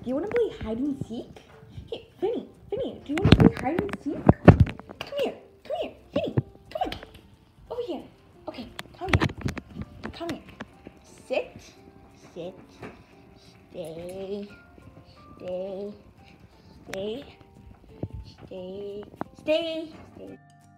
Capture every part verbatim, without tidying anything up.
you want to play hide and seek? Hey, Finny, Finny, do you want to play hide and seek? Come here, come here, Finny, come on. Over here. Okay, come here. Come here. Sit, sit, stay, stay, stay, stay, stay, stay.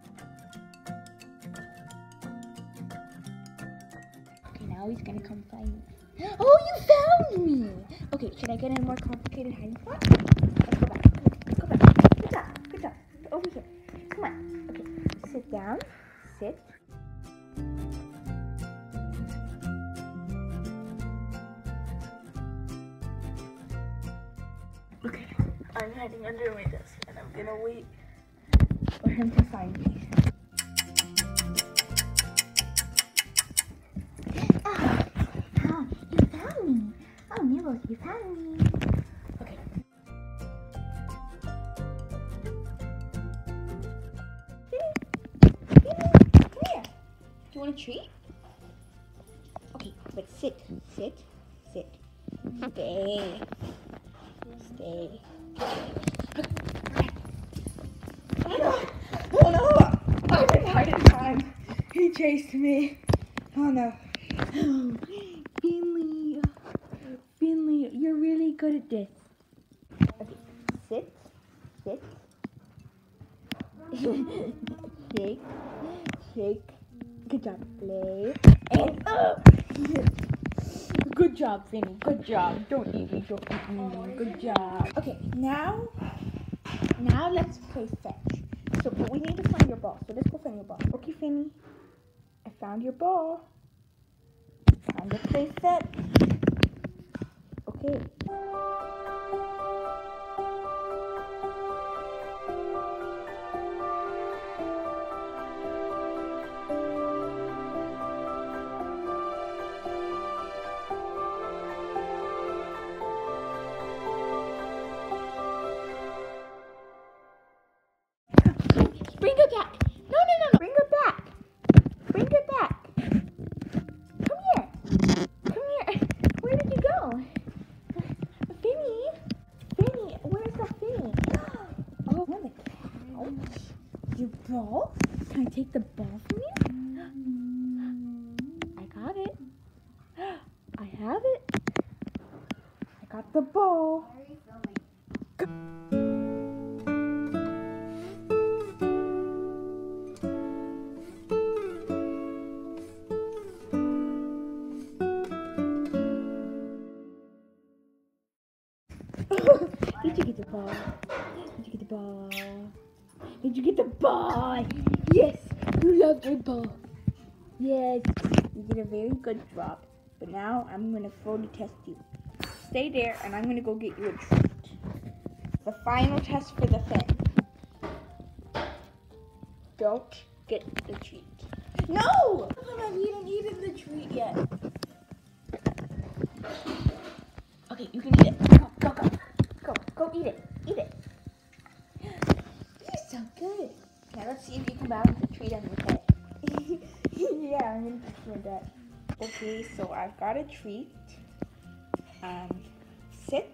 Okay, now he's gonna come find me. Oh, you found me! Okay, should I get a more complicated hiding spot? Let's go back. Let's go back. Good job. Good job. Over here. Come on. Okay, sit down. Sit. Okay, I'm hiding under my desk and I'm gonna wait for him to find me. Oh, Nibbles, you found me. Okay. Finny, Finny, come here. Do you want a treat? Okay, but sit, sit, sit. Stay. Stay. Oh no! Oh no! I didn't hide in time. He chased me. Oh no. Finley. Finley, you're really good at this. Okay, sit, sit, shake, shake. Good job, play, and up. Good job, Finny. Good job. Don't eat me, don't eat me. Good job. Okay, now, now let's play fetch. So, but we need to find your ball. So let's go find your ball. Okay, Finny, I found your ball. Time to play fetch. Okay. Bring it back. No, no, no, no. Bring it back. Bring it back. Come here. Come here. Where did you go? Finny? Finny, where's the Finny? Oh, on the couch. Your ball? Can I take the ball from you? I got it. I have it. I got the ball. Why are you filming? Did you get the ball? Did you get the ball? Did you get the ball? Yes, you loved your ball. Yes, you did a very good job. But now I'm going to fully test you. Stay there and I'm going to go get you a treat. The final test for the fin. Don't get the treat. No! You didn't eat the treat yet. Okay, you can eat it. Go, go, go. Go, go eat it. Eat it. You're so good. Now let's see if you can balance the treat on your head. Yeah, I'm gonna put you in that. Okay, so I've got a treat. Um, sit.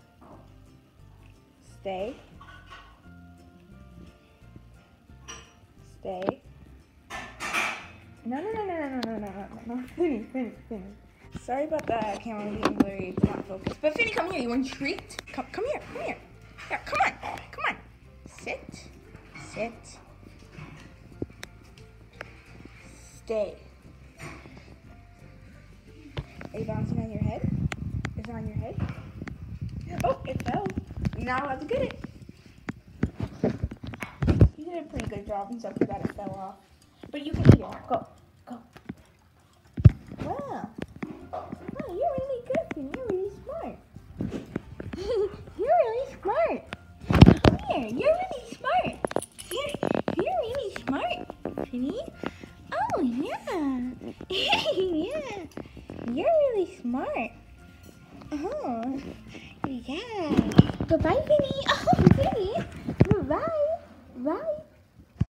Stay. Stay. No, no, no, no, no, no, no, no, no, no. Finny, Finny, Finny. Sorry about that camera being blurry. It's not focused. But Finny, come here. You want a treat? Come, come here. Come here. Yeah, come on. Come on. Sit. Sit. Stay. Are you bouncing on your head? Is it on your head? Oh, it fell. You're not allowed to get it. You did a pretty good job except for that it fell off. But you can eat it. Go. Go. Wow. Oh, you're really good, and you're really smart. You're really smart. Come here, you're really smart. You're, you're really smart, Finny. Oh, yeah. Yeah. You're really smart. Oh, yeah. Goodbye, Finny. Oh,